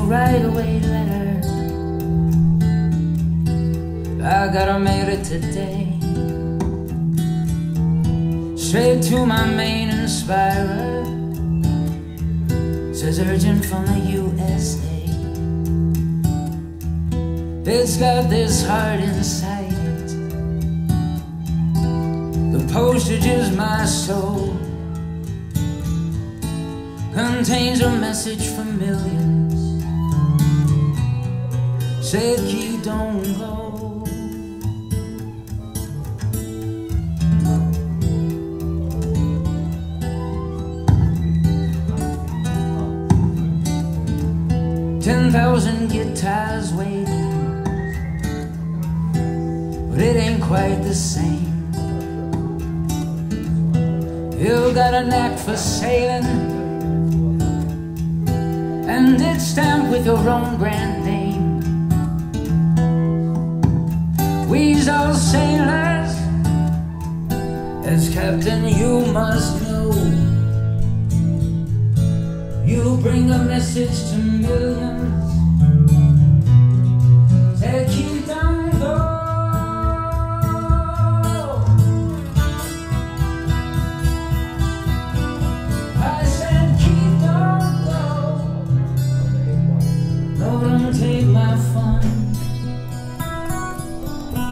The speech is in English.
write away letter. I gotta make it today. Straight to my main inspirer. Says urgent from the USA. It's got this heart inside it. The postage is my soul. Contains a message for millions. Say key, don't go. $10,000 guitars waiting, but it ain't quite the same. You got a knack for sailing, and it's stamped with your own brand name. We's all sailors, as captain you must know. You bring a message to millions.